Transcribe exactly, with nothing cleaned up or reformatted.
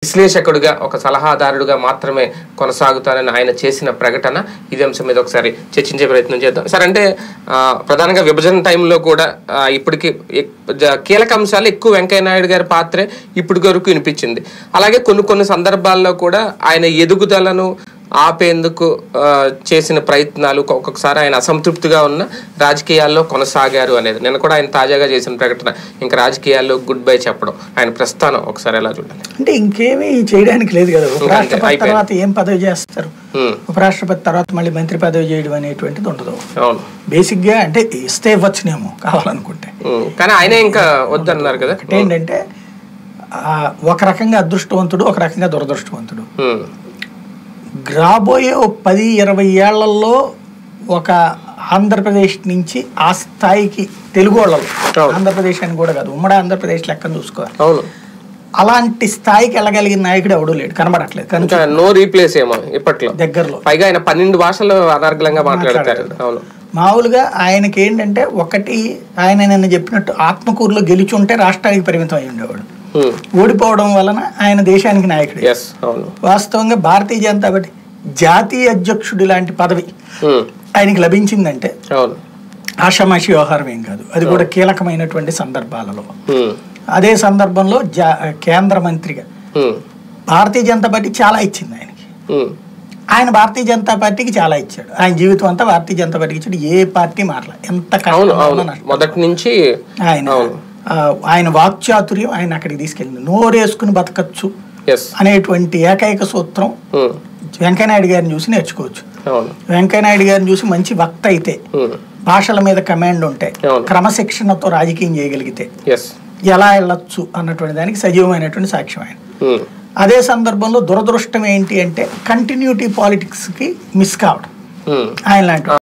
విశ్లేషకుడిగా ఒక సలహాదారుడుగా మాత్రమే కొనసాగుతానని ఆయన చేసిన ప్రకటన. ఇదే అంశం మీద ఒకసారి చర్చించే ప్రయత్నం చేద్దాం సార్. అంటే ప్రధానంగా విభజన టైంలో కూడా ఇప్పటికి కీలక అంశాలు ఎక్కువ వెంకయ్య నాయుడు గారి పాత్రే ఇప్పటి వరకు వినిపించింది. అలాగే కొన్ని కొన్ని సందర్భాల్లో కూడా ఆయన ఎదుగుదలను ఆపేందుకు చేసిన ప్రయత్నాలు, ఒక్కొక్కసారి ఆయన అసంతృప్తిగా ఉన్న రాజకీయాల్లో కొనసాగారు అనేది నిన్న కూడా ఆయన తాజాగా చేసిన ప్రకటన. ఇంకా రాజకీయాల్లో గుడ్ బై చెప్పడం, ఆయన ప్రస్థానం ఒకసారి ఎలా చూడాలి? అంటే ఇంకేమీ చేయడానికి లేదు కదా. ఉపరాష్ట్రపతి తర్వాత ఏం పదవి చేస్తారు? ఉపరాష్ట్రపతి తర్వాత మళ్ళీ మంత్రి పదవి చేయడం అనేటువంటిది ఉండదు. అవును, బేసిక్ గా అంటే ఇస్తే ఇవ్వచ్చునేమో కావాలనుకుంటే, కానీ ఆయనే ఇంకా వద్దన్నారు కదా. ఏంటంటే ఒక రకంగా అదృష్టవంతుడు, ఒక రకంగా దురదృష్టవంతుడు. రాబోయే పది ఇరవై ఏళ్లలో ఒక ఆంధ్రప్రదేశ్ నుంచి ఆ స్థాయికి తెలుగు వాళ్ళలో, ఆంధ్రప్రదేశ్ అని కూడా కాదు ఉమ్మడి ఆంధ్రప్రదేశ్ లెక్కను చూసుకోవాలి, అలాంటి స్థాయికి వెళ్ళగలిగిన నాయకుడు ఎవడూ లేడు, కనబడట్లేదు. కనుక నో రీప్లేస్ ఏమో ఇప్పట్లో దగ్గరలో. పైగా ఆయన పన్నెండు భాషలు అనర్గళంగా మాట్లాడతారు. మామూలుగా ఆయనకి ఏంటంటే ఒకటి, ఆయన నిన్న చెప్పినట్టు ఆత్మకూరులో గెలిచి ఉంటే రాష్ట్రానికి పరిమితం అయి ఉండేవాడు. ఓడిపోవడం వలన ఆయన దేశానికి నాయకుడు. వాస్తవంగా భారతీయ జనతా పార్టీ జాతీయ అధ్యక్షుడి లాంటి పదవి ఆయనకి లభించిందంటే ఆషామాషి వ్యవహారం ఏం కాదు. అది కూడా కీలకమైనటువంటి సందర్భాలలో. అదే సందర్భంలో కేంద్ర మంత్రిగా భారతీయ జనతా పార్టీ చాలా ఇచ్చింది ఆయనకి. ఆయన భారతీయ జనతా పార్టీకి చాలా ఇచ్చాడు. ఆయన జీవితం అంతా భారతీయ జనతా పార్టీకి ఇచ్చాడు. ఏ పార్టీ మారల. ఎంత కష్టం మొదటి నుంచి ఆయన ఆయన వాక్చాతుర్యం ఆయన అక్కడికి తీసుకెళ్ళింది. నోరేసుకుని బతకచ్చు అనేటువంటి ఏకైక సూత్రం వెంకయ్యనాయుడు గారిని చూసి నేర్చుకోవచ్చు. వెంకయ్యనాయుడు గారిని చూసి మంచి వక్త అయితే, భాషల మీద కమాండ్ ఉంటే, క్రమశిక్షణతో రాజకీయం చేయగలిగితే ఎలా వెళ్ళొచ్చు అన్నటువంటి దానికి సజీవమైనటువంటి సాక్ష్యం ఆయన. అదే సందర్భంలో దురదృష్టం ఏంటి అంటే కంటిన్యూటీ పాలిటిక్స్ కి మిస్ కావడం ఆయన లాంటి